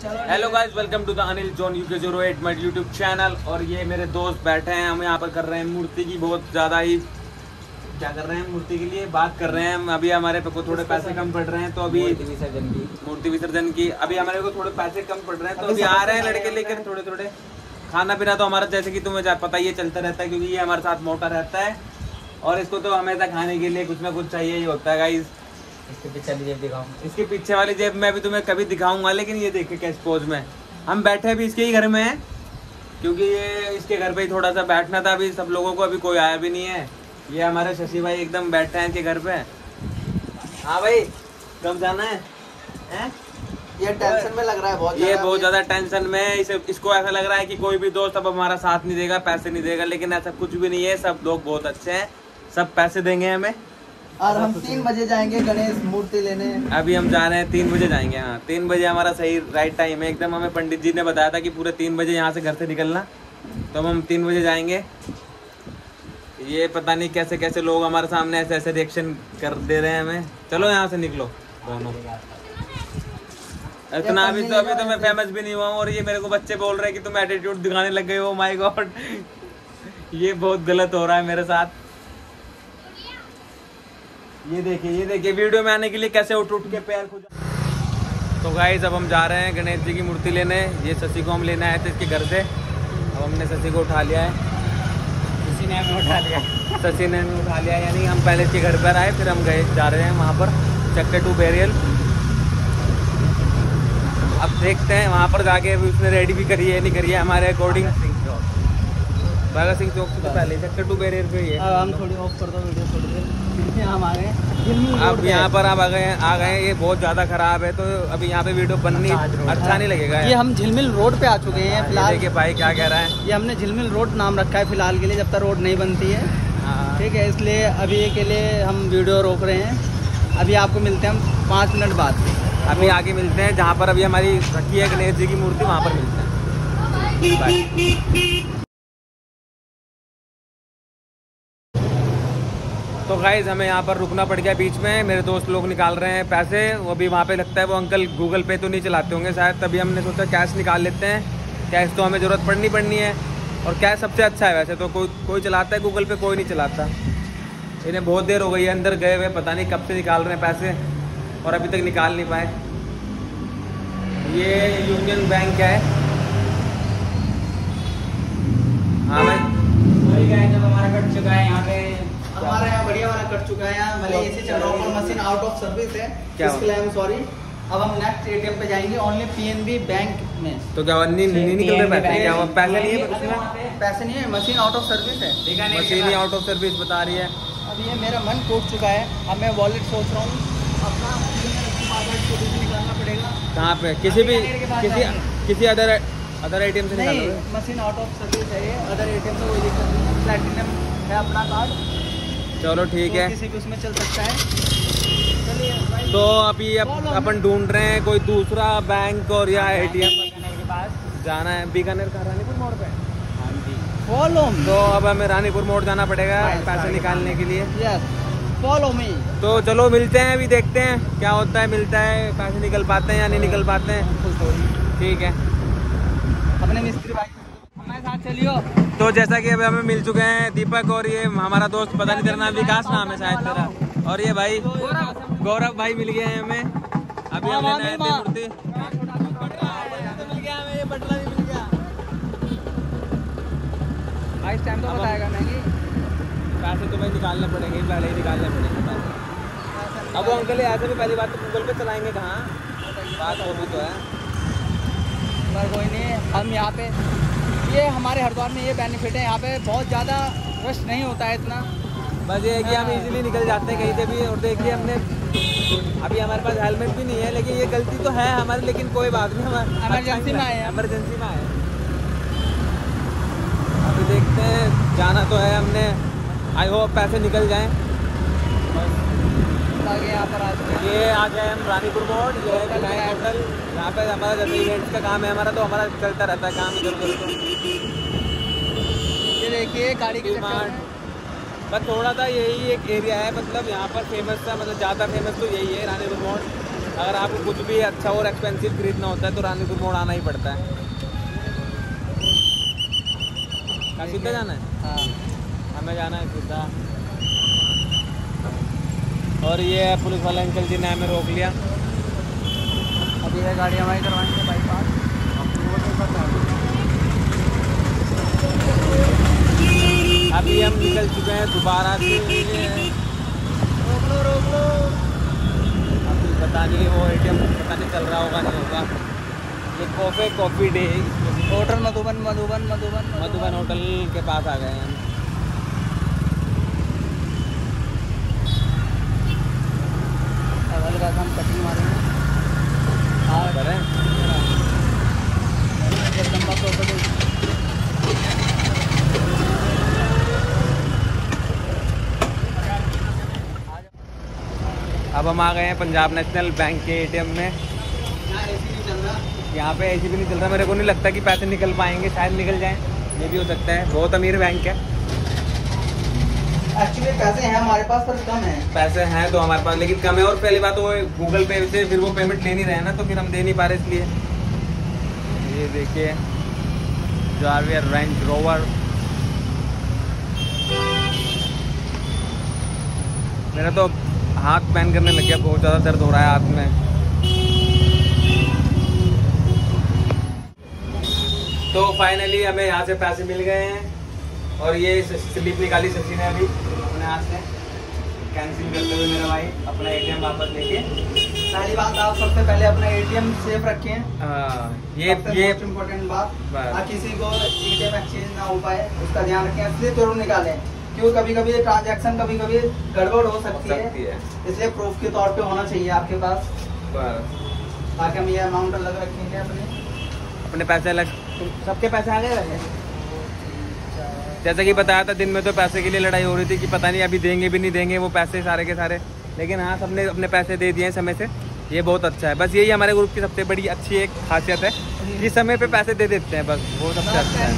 Hello guys, welcome to the Anil John UK08 my YouTube channel. और ये मेरे दोस्त बैठे हैं, हम यहाँ पर कर रहे हैं मूर्ति की बहुत ज़्यादा ही क्या कर रहे हैं, मूर्ति के लिए बात कर रहे हैं हम। अभी हमारे को थोड़े पैसे कम पड़ रहे हैं, तो अभी मूर्ति विसर्जन की अभी हमारे को थोड़े पैसे कम पड़ रहे हैं, तो अभी आ रहे हैं लड़के लेकर थोड़े थोड़े। खाना पीना तो हमारा जैसे कि तुम्हें पता ही है चलता रहता है, क्योंकि ये हमारे साथ मोटा रहता है और इसको तो हमेशा खाने के लिए कुछ ना कुछ चाहिए ही होता है गाइस। इसके पीछे वाली जेब दिखाऊं? इसके पीछे वाली जेब मैं अभी तुम्हें कभी दिखाऊंगा, लेकिन ये देखे कैसे पोज में हम बैठे भी इसके ही घर में हैं, क्योंकि ये इसके घर पे ही थोड़ा सा बैठना था। अभी सब लोगों को अभी कोई आया भी नहीं है। ये हमारे शशि भाई एकदम बैठे हैं इनके घर पे। हाँ भाई, कब जाना है? ये टेंशन में लग रहा है बहुत। ये बहुत ज्यादा टेंशन में है। इसको ऐसा लग रहा है कि कोई भी दोस्त अब हमारा साथ नहीं देगा, पैसे नहीं देगा, लेकिन ऐसा कुछ भी नहीं है। सब लोग बहुत अच्छे हैं, सब पैसे देंगे हमें। और हम 3 बजे जाएंगे गणेश मूर्ति लेने। अभी हम जा रहे हैं 3 बजे जाएंगे। हाँ, 3 बजे हमारा सही राइट टाइम है एकदम। हमें पंडित जी ने बताया था कि पूरे 3 बजे यहाँ से घर से निकलना, तो हम 3 बजे जाएंगे। ये पता नहीं कैसे कैसे लोग हमारे सामने ऐसे ऐसे रिएक्शन कर दे रहे हैं हमें। चलो यहाँ से निकलो दोनों। इतना अभी तो मैं फेमस भी नहीं हुआ हूँ, और ये मेरे को बच्चे बोल रहे हैं कि तुम एटीट्यूड दिखाने लग गए हो। माय गॉड, ये बहुत गलत हो रहा है मेरे साथ। ये देखिए वीडियो में आने के लिए कैसे उठ के पैर खुद। तो गाइस, अब हम जा रहे हैं गणेश जी की मूर्ति लेने। ये शशि को हम लेने आए थे इसके घर से। अब हमने शशि को उठा लिया है। शशि ने हमें उठा लिया यानी हम पहले इसके घर पर आए, फिर हम जा रहे हैं वहाँ पर सेक्टर 2 बैरियल। अब देखते हैं वहाँ पर जाके अभी उसने रेडी भी करी है नहीं करी है हमारे अकॉर्डिंग। भगत सिंह चौक से तो पहले सेक्टर 2 बैरियर पे ही है। हम थोड़ी ऑफ कर दो वीडियो थोड़ी देर। हम आ गए अब यहाँ पर आप आ गए। ये बहुत ज़्यादा खराब है, तो अभी यहाँ पे वीडियो बननी अच्छा नहीं लगेगा। ये हम झिलमिल रोड पे आ चुके हैं फिलहाल। देखिए भाई क्या कह रहा है। ये हमने झिलमिल रोड नाम रखा है फिलहाल के लिए, जब तक रोड नहीं बनती है। ठीक है, इसलिए अभी के लिए हम वीडियो रोक रहे हैं। अभी आपको मिलते हैं हम 5 मिनट बाद। अभी आगे मिलते हैं जहाँ पर अभी हमारी रखी है गणेश जी की मूर्ति, वहाँ पर मिलते हैं। बाय। तो गाइज हमें यहाँ पर रुकना पड़ गया बीच में। मेरे दोस्त लोग निकाल रहे हैं पैसे। वो भी वहाँ पे लगता है वो अंकल गूगल पे तो नहीं चलाते होंगे शायद, तभी हमने सोचा कैश निकाल लेते हैं। कैश तो हमें ज़रूरत पड़नी है, और कैश सबसे अच्छा है वैसे तो। कोई चलाता है गूगल पे, कोई नहीं चलाता। इन्हें बहुत देर हो गई है अंदर गए हुए, पता नहीं कब से निकाल रहे हैं पैसे और अभी तक निकाल नहीं पाए। ये यूनियन बैंक है। हाँ भाई, जब हमारा कट चुका है यहाँ पे, हमारे यहाँ बढ़िया वाला कट चुका है। मलेशिया चल रहा है, मशीन आउट ऑफ सर्विस है, इसके लिए सॉरी। अब हम नेक्स्ट ATM पे जाएंगे, ओनली PNB बैंक में। तो क्या नहीं निकल रहे पैसे? क्या पैसे नहीं है उसमें? पैसे नहीं है, मशीन आउट ऑफ सर्विस है। मशीन ही आउट ऑफ सर्विस बता रही है। अब ये मेरा मन टूट चुका है। अब मैं वॉलेट सोच रहा हूँ अपना निकालना पड़ेगा। कहाँ पे? किसी अदर ATM से निकालो। मशीन आउट ऑफ सर्विस है ये, अदर ATM से कोई दिक्कत नहीं है। प्लैटिनम है अपना कार्ड। चलो ठीक है, किसी भी उसमें चल सकता है। तो अभी अपन ढूंढ रहे हैं कोई दूसरा बैंक और या ATM के पास जाना है। बीकानेर का रानीपुर मोड़ पे। हाँ जी, फॉलो। तो अब हमें रानीपुर मोड़ जाना पड़ेगा पैसे निकालने के लिए। Yes, follow me. तो चलो मिलते हैं, अभी देखते हैं क्या होता है। मिलता है, पैसे निकल पाते हैं या नहीं निकल पाते हैं। ठीक है, अपने मिस्त्री भाई हमारे साथ चलियो। तो जैसा कि अभी हमें मिल चुके हैं दीपक और ये हमारा दोस्त, पता नहीं तेरा नाम, विकास नाम है शायद तेरा, और ये भाई गौरव भाई मिल गए हैं हमें। अभी हम लेने आए थे मूर्ति। इस टाइम तो बताएगा नहीं, पैसे तो भाई निकालने पड़ेंगे, पहले ही निकालने पड़ेंगे पैसे। अब वो अंकल ऐसे भी पहली बात तो गूगल पे चलाएंगे कहाँ, बात वो भी तो है। पर कोई नहीं, हम यहाँ पे ये हमारे हरिद्वार में ये बेनिफिट है, यहाँ पे बहुत ज़्यादा रश नहीं होता है इतना। बस ये है कि हम इजीली निकल जाते हैं कहीं से भी। और देखिए हमने अभी हमारे पास हेलमेट भी नहीं है, लेकिन ये गलती तो है हमारी, लेकिन कोई बात नहीं। हमारे इमरजेंसी में आए हैं। इमरजेंसी में आए। अभी देखते हैं, जाना तो है हमने। आई होप पैसे निकल जाएं। आगे यहाँ पर ये आ गए हम रानीपुर मोड़। ये है होटल, यहाँ पे हमारा जैसे इवेंट्स का काम है हमारा, तो हमारा चलता रहता है काम इधर उधर। ये देखिए गाड़ी की बस थोड़ा सा यही एक एरिया है, मतलब यहाँ पर फेमस था, मतलब ज़्यादा फेमस तो यही है रानीपुर मोड़। अगर आपको कुछ भी अच्छा और एक्सपेंसिव खरीदना होता है तो रानीपुर मोड़ आना ही पड़ता है। क्या सीधा जाना है? हाँ हमें जाना है सीधा। और ये पुलिस वाले अंकल जी ने हमें रोक लिया। अभी ये गाड़ी हमारी करवाएंगे बाईपास। अभी हम निकल चुके हैं दोबारा से। रोक लो। अभी पता नहीं वो ATM पता नहीं चल रहा होगा नहीं होगा। ये coffee day hotel Madhuban hotel के पास आ गए हैं हम। हम कटिंग मारेंगे। हाँ करें जगदम्बा प्रॉपर्टी। अब हम आ गए हैं पंजाब नेशनल बैंक के ATM में। यहाँ पे AC भी नहीं चल रहा। मेरे को नहीं लगता कि पैसे निकल पाएंगे, शायद निकल जाएं, ये भी हो सकता है। बहुत अमीर बैंक है। एक्चुअली पैसे हैं हमारे पास पर कम है। पैसे हैं तो हमारे पास लेकिन कम है। और पहली बात वो गूगल पे से फिर वो पेमेंट ले नहीं रहे हैं ना, तो फिर हम दे नहीं पा रहे इसलिए। ये देखिए जावियर रेंज रोवर। मेरा तो हाथ पैन करने लग गया, बहुत ज़्यादा दर्द हो रहा है हाथ में। तो फाइनली हमें यहाँ से पैसे मिल गए हैं और ये स्लिप निकाली शशि ने अभी अपने हाथ से कैंसिल करते हुए मेरा भाई अपना ATM वापस लेके। पहली बात, आप सबसे पहले अपना ATM सेफ रखें। ये इम्पोर्टेंट बात, किसी को ATM एक्सचेंज ना हो पाए उसका ध्यान रखें। इसलिए जरूर निकालें क्यों कभी कभी ट्रांजैक्शन कभी कभी गड़बड़ हो सकती है। इसलिए प्रूफ के तौर पे होना चाहिए आपके पास, ताकि हम ये अमाउंट अलग रखेंगे अपने पैसे अलग। सबके पैसे आ गए वैसे। जैसा कि बताया था दिन में तो पैसे के लिए लड़ाई हो रही थी कि पता नहीं अभी देंगे भी नहीं देंगे वो पैसे सारे के सारे, लेकिन हाँ सबने अपने पैसे दे दिए समय से। ये बहुत अच्छा है। बस यही हमारे ग्रुप की सबसे बड़ी अच्छी एक खासियत है कि समय पे पैसे दे देते हैं, बस वो सबसे अच्छा है।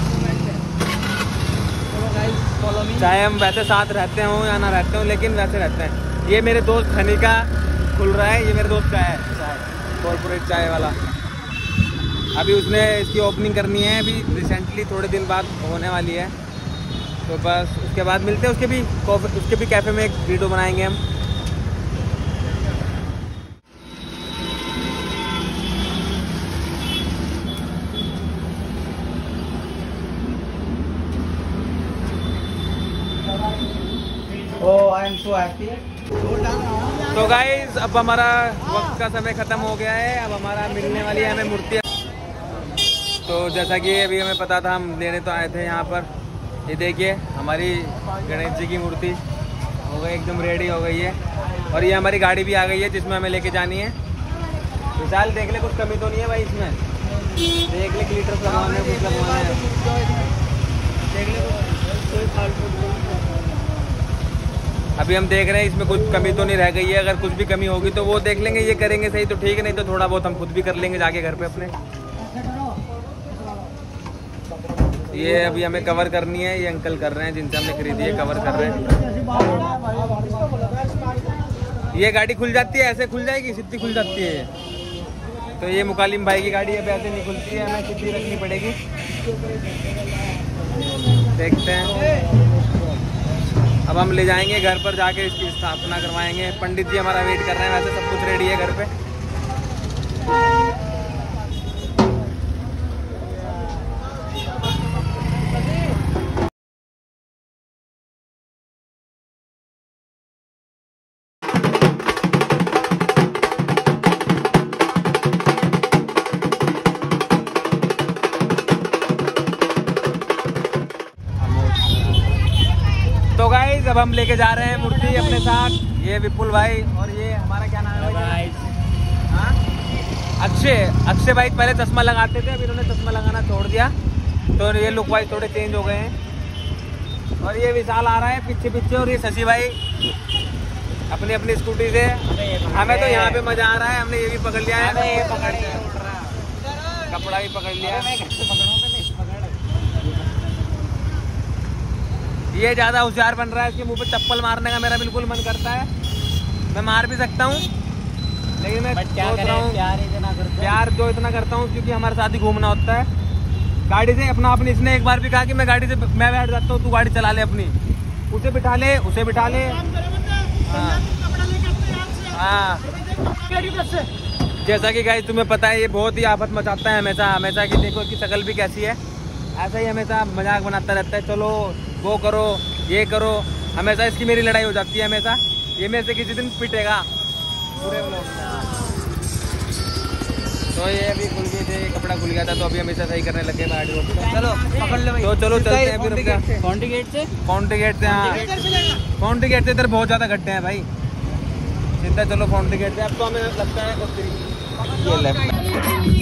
चाहे हम वैसे साथ रहते हों या ना रहते हों, लेकिन वैसे रहते हैं। ये मेरे दोस्त हनी का खुल रहा है, ये मेरे दोस्त का है कॉर्पोरेट चाय वाला। अभी उसने इसकी ओपनिंग करनी है अभी रिसेंटली, थोड़े दिन बाद होने वाली है। तो बस उसके बाद मिलते हैं। उसके भी कैफ़े में एक वीडियो बनाएंगे हम। I am so happy. तो गाइज अब हमारा वक्त का समय ख़त्म हो गया है। अब हमारा मिलने वाली है हमें मूर्ति। तो जैसा कि अभी हमें पता था, हम लेने तो आए थे यहाँ पर। ये देखिए हमारी गणेश जी की मूर्ति हो गई, एकदम रेडी हो गई है। और ये हमारी गाड़ी भी आ गई है जिसमें हमें लेके जानी है। विशाल देख ले, कुछ कमी तो नहीं है भाई इसमें? देख ले ग्लिटर लगवाने कुछ लगवाना है, देख ले कोई फालतू। अभी हम देख रहे हैं इसमें कुछ कमी तो नहीं रह गई है। अगर कुछ भी कमी होगी तो वो देख लेंगे, ये करेंगे सही तो ठीक है, नहीं तो थोड़ा बहुत हम खुद भी कर लेंगे जाके घर पे अपने। ये अभी हमें कवर करनी है, ये अंकल कर रहे हैं जिनसे हमने खरीदी है, कवर कर रहे हैं। ये गाड़ी खुल जाती है, ऐसे खुल जाएगी, सीधी खुल जाती है। तो ये मुकालिम भाई की गाड़ी है, ऐसे नहीं खुलती है, हमें सीधी रखनी पड़ेगी। देखते हैं। अब हम ले जाएंगे घर पर, जाके इसकी स्थापना करवाएंगे। पंडित जी हमारा वेट कर रहे हैं। वैसे सब कुछ रेडी है घर पे। तो गाइस अब हम लेके जा रहे हैं मूर्ति अपने साथ। ये विपुल भाई और ये हमारा क्या नाम है भाई? हाँ अक्षय भाई पहले चश्मा लगाते थे, अभी इन्होंने चश्मा लगाना छोड़ दिया, तो ये लुक वाइज थोड़े चेंज हो गए हैं। और ये विशाल आ रहा है पीछे। और ये शशि भाई अपनी स्कूटी से। हमें तो यहाँ पे मजा आ रहा है, हमने ये भी पकड़ लिया है, कपड़ा भी पकड़ लिया है। ये ज़्यादा होशियार बन रहा है, इसके मुंह पे चप्पल मारने का मेरा बिल्कुल मन करता है। मैं मार भी सकता हूँ, लेकिन मैं क्या सोच रहा हूँ प्यार इतना करते हैं। प्यार जो इतना करता हूँ क्योंकि हमारे साथ ही घूमना होता है गाड़ी से अपना अपनी। इसने एक बार भी कहा कि मैं गाड़ी से मैं बैठ जाता हूँ, तू गाड़ी चला ले अपनी, उसे बिठा ले, उसे बिठा ले। हाँ जैसा कि गाइस तुम्हें पता है ये बहुत ही आफत मचाता है हमेशा हमेशा कि देखो इसकी शक्ल भी कैसी है, ऐसा ही हमेशा मजाक बनाता रहता है, चलो वो करो ये करो, हमेशा इसकी मेरी लड़ाई हो जाती है हमेशा। ये मेरे से किसी दिन पिटेगा पूरे व्लॉग में। तो ये अभी खुल गई थी, कपड़ा खुल गया था तो अभी हमेशा सही करने लगे गाड़ी को। चलो पकड़ लो भाई। तो चलो चलते हैं फिर अपना कौंटी गेट से फाउंटी गेट से। हाँ फाउंटी गेट से इधर बहुत ज़्यादा गड्ढे हैं भाई, सीधा चलो फाउंटी गेट से। अब तो हमें लगता है ये लेफ्ट